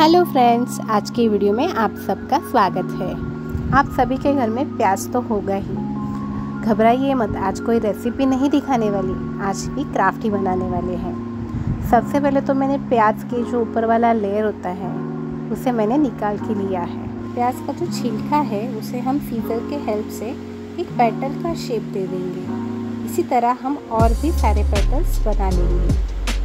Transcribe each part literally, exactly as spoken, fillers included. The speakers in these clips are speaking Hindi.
हेलो फ्रेंड्स, आज की वीडियो में आप सबका स्वागत है। आप सभी के घर में प्याज तो होगा ही। घबराइए मत, आज कोई रेसिपी नहीं दिखाने वाली, आज भी क्राफ्ट ही बनाने वाले हैं। सबसे पहले तो मैंने प्याज के जो ऊपर वाला लेयर होता है उसे मैंने निकाल के लिया है। प्याज का जो छिलका है उसे हम सीजर के हेल्प से एक पेटल का शेप दे देंगे। इसी तरह हम और भी सारे पेटल्स बना लेंगे।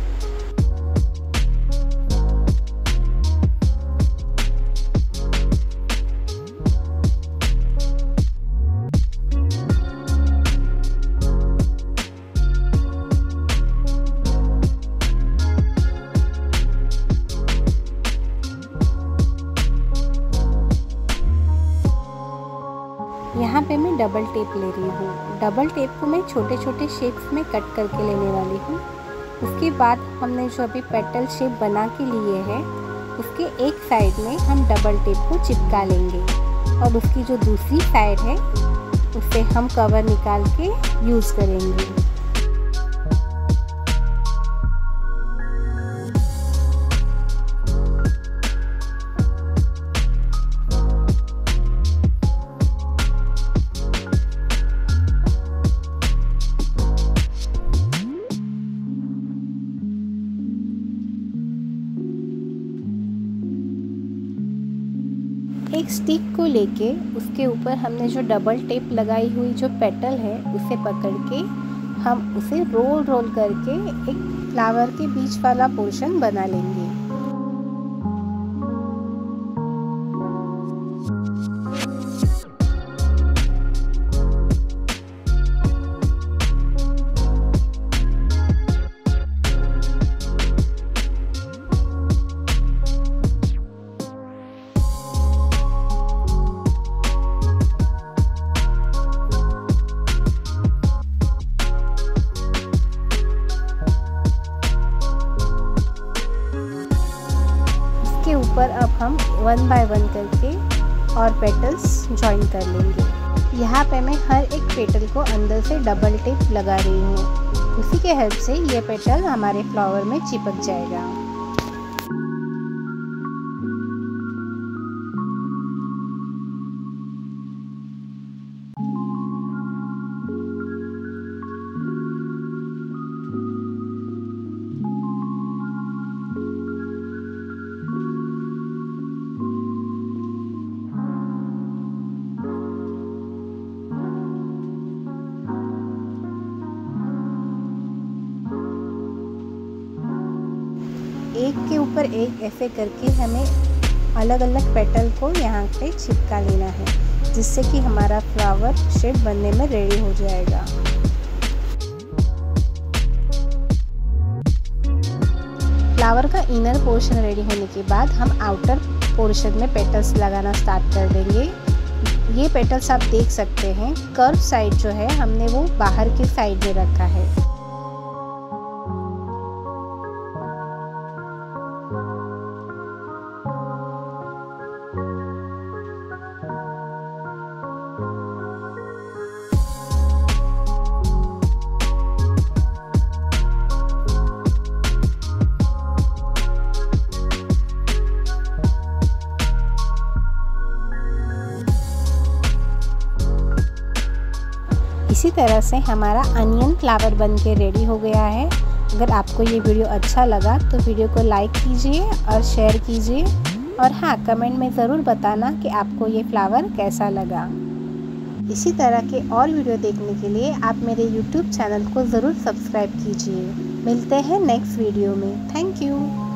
यहाँ पे मैं डबल टेप ले रही हूँ। डबल टेप को मैं छोटे छोटे शेप्स में कट करके लेने वाली हूँ। उसके बाद हमने जो अभी पेटल शेप बना के लिए है उसके एक साइड में हम डबल टेप को चिपका लेंगे और उसकी जो दूसरी साइड है उससे हम कवर निकाल के यूज़ करेंगे। एक स्टिक को लेके उसके ऊपर हमने जो डबल टेप लगाई हुई जो पेटल है उसे पकड़ के हम उसे रोल रोल करके एक फ्लावर के बीच वाला पोर्शन बना लेंगे। के ऊपर अब हम वन बाय वन करके और पेटल्स ज्वाइन कर लेंगे। यहाँ पे मैं हर एक पेटल को अंदर से डबल टेप लगा रही हूँ। उसी के हेल्प से ये पेटल हमारे फ्लावर में चिपक जाएगा। एक के ऊपर एक ऐसे करके हमें अलग अलग पेटल को यहाँ पे चिपका लेना है, जिससे कि हमारा फ्लावर शेप बनने में रेडी हो जाएगा। फ्लावर का इनर पोर्शन रेडी होने के बाद हम आउटर पोर्शन में पेटल्स लगाना स्टार्ट कर देंगे। ये पेटल्स आप देख सकते हैं, कर्व साइड जो है हमने वो बाहर के साइड में रखा है। इसी तरह से हमारा अनियन फ्लावर बन के रेडी हो गया है। अगर आपको ये वीडियो अच्छा लगा तो वीडियो को लाइक कीजिए और शेयर कीजिए, और हाँ, कमेंट में ज़रूर बताना कि आपको ये फ्लावर कैसा लगा। इसी तरह के और वीडियो देखने के लिए आप मेरे यूट्यूब चैनल को ज़रूर सब्सक्राइब कीजिए। मिलते हैं नेक्स्ट वीडियो में। Thank you.